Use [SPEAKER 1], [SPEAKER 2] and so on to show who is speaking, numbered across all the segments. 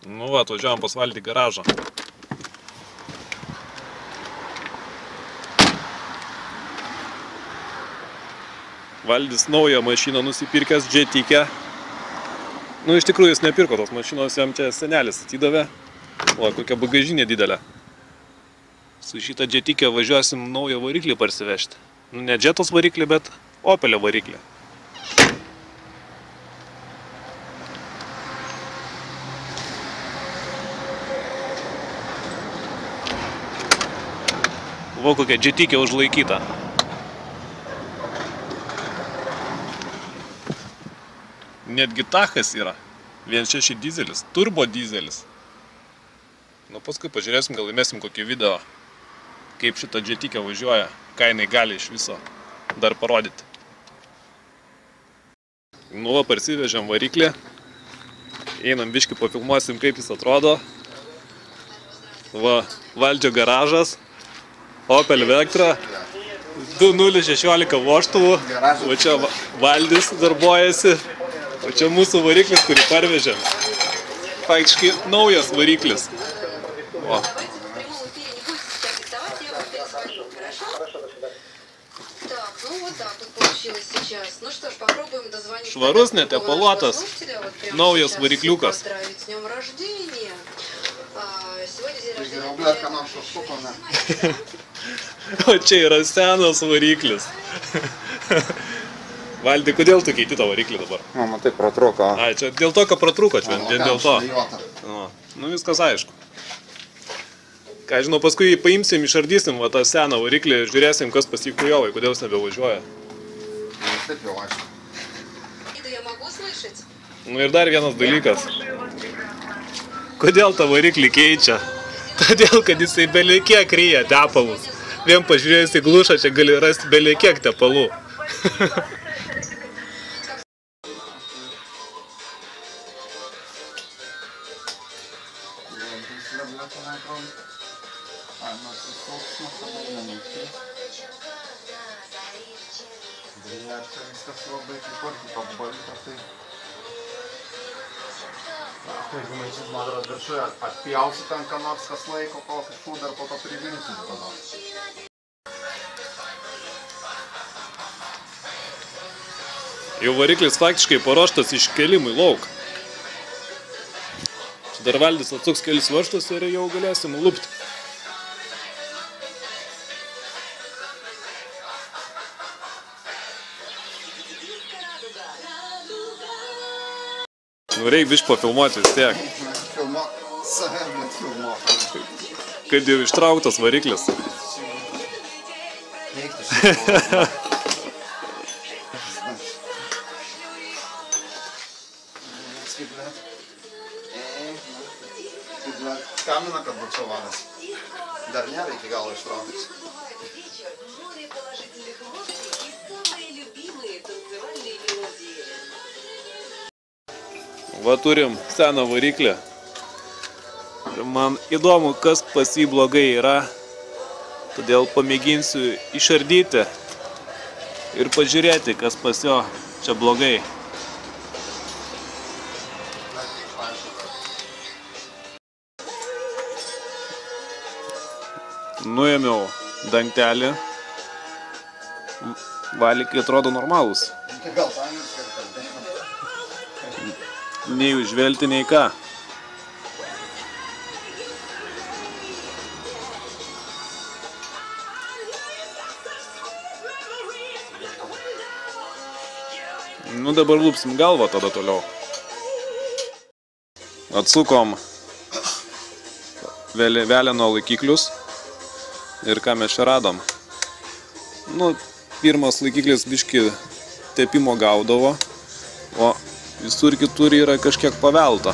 [SPEAKER 1] Nu va, atvažiavom pas Valdį garažą. Valdis naują mašiną nusipirkęs, džetikę. Nu, iš tikrųjų jis nepirko tos mašinos, jam čia senelis atidavė. O, kokia bagažinė didelė. Su šitą džetikę važiuosim naują variklį parsivežti. Nu, ne džetos variklį, bet Opelio variklį. Va, kokia džetikė užlaikyta. Netgi tachas yra. 1.6 dizelis, turbo dizelis. Nu, paskui pažiūrėsim, gal įmėsim kokį video, kaip šitą džetikę važiuoja, ką jinai gali iš viso dar parodyti. Nu, va, parsivežėm variklį. Einam biškį pafilmuosim, kaip jis atrodo. Va, Valdžio garažas. Opel Vectra, 2.016 vožtuvų, o čia Valdis darbuojasi, o čia mūsų variklis, kurį parvežėm. Faktiškai naujas variklis. O. Švarus, netepaluotas, naujas varikliukas. O čia yra senas variklis. Valdi, kodėl tu keiti tą variklį dabar?
[SPEAKER 2] O, matai, pratrūko.
[SPEAKER 1] Ai, čia dėl to, kad pratrūko, čia dėl to. Nu, viskas aišku. Ką žinau, paskui paimsim, išardysim va tą seną variklį, žiūrėsim, kas pas jį kujovai, kodėl jis nebevažiuoja.
[SPEAKER 2] Taip jau aišku.
[SPEAKER 1] Nu ir dar vienas dalykas. Kodėl tą variklį keičia? Todėl, kad jisai belekiek ryja tepalus. Vien pažiūrėjus į glušą, čia gali rasti belekiek tepalų.
[SPEAKER 2] Jeigu maišys, man atrodo, viršuje atpjausi ten ką nors, kas laiko kokį šūdą ir po to privinsi ką nors.
[SPEAKER 1] Jau variklis faktiškai paruoštas iškelimui lauk. Čia dar Valdis atsuks kelis varžtus ir jau galėsim lupti. Nu, reik biškį pafilmuoti vis tiek.
[SPEAKER 2] Filmuok save, bet filmuok.
[SPEAKER 1] Kad jau ištrauktas variklis.
[SPEAKER 2] Reiktų šitą. Kamina, kad būtų vadas. Dar nėra iki galo ištrauktas.
[SPEAKER 1] Va, turim seną variklį. Ir man įdomu, kas pas jį blogai yra. Todėl pamėginsiu išardyti ir pažiūrėti, kas pas jo čia blogai. Nuėmiau dangtelį. Valikai atrodo normalūs. Nei užvelti, nei ką. Nu, dabar lupsim galvą tada toliau. Atsukom veleno laikiklius. Ir ką mes čia radom. Nu, pirmas laikiklis biškį tepimo gaudavo, o visur kitur yra kažkiek pavelta.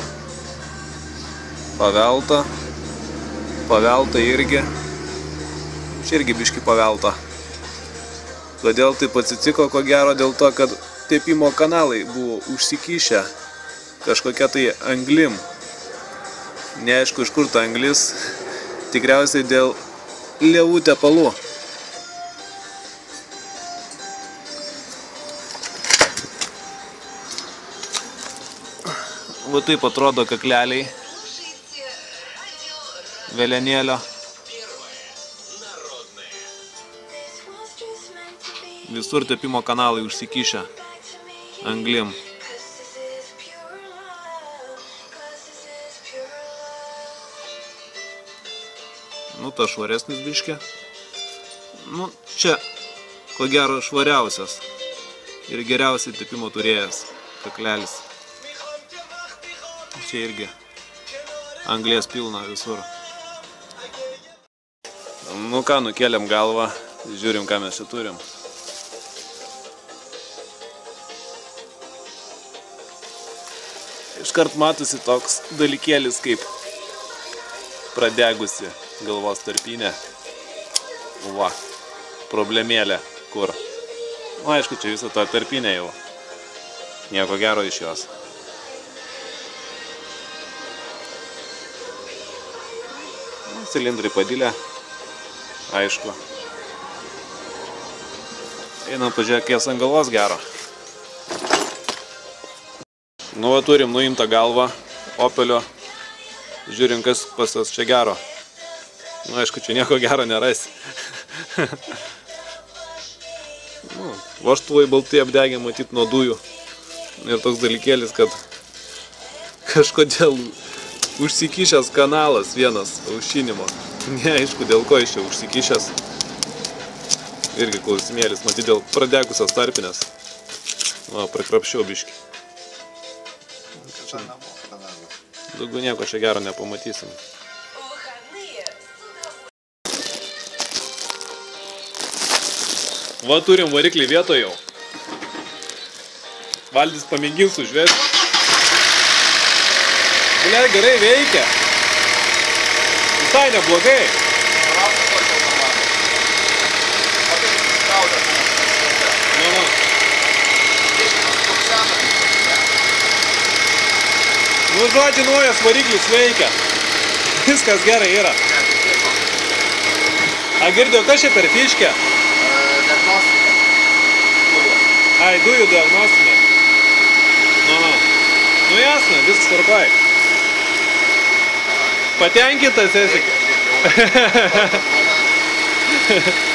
[SPEAKER 1] Pavelta irgi. Čia irgi biškį pavelta. Kodėl taip atsitiko, ko gero dėl to, kad tepimo kanalai buvo užsikišę kažkokia tai anglim. Neaišku, iš kur ta anglis. Tikriausiai dėl lievų tepalų. Va taip atrodo kakleliai. Velenėlio. Visur tepimo kanalai užsikišę anglim. Nu, ta švaresnis biškė. Nu, čia, ko gero, švariausias ir geriausiai tepimo turėjęs kaklelis. Čia irgi anglies pilna visur. Nu ką, nukėlėm galvą, žiūrim, ką mes čia turim. Iškart matosi toks dalykėlis kaip pradegusi galvos tarpinė. Va, problemėlė kur. Nu, aišku, čia visą tą tarpinę jau. Nieko gero iš jos. Cilindrai padilę. Aišku. Einam pažiūrėk, kies ant galvos gero. Nu, va, turim nuimtą galvą Opelio. Žiūrim, kas pas tas čia gero. Nu, aišku, čia nieko gero nerasi. Nu, vožtuvai baltai apdegė, matyt, nuo dujų. Ir toks dalykėlis, kad kažkodėl užsikišęs kanalas vienas aušinimo. Neaišku, dėl ko iš čia užsikišęs. Irgi klausimėlis, matyt, dėl pradegusios tarpinės. Va, prikrapščiau biškį. Daugiau nieko čia gero nepamatysim. Va, turim variklį vietoje jau. Valdis pamėgins užvesti. Blia, gerai veikia. Visai neblogai. Nu. Nu, žodžiu, naujas variklis veikia. Viskas gerai yra. A, girdėjau, kas čia per fiškę?
[SPEAKER 2] Diagnostika.
[SPEAKER 1] Ai, dujų diagnostinė. Nu, jasna, viskas tvarkoj. Patenkintas esi.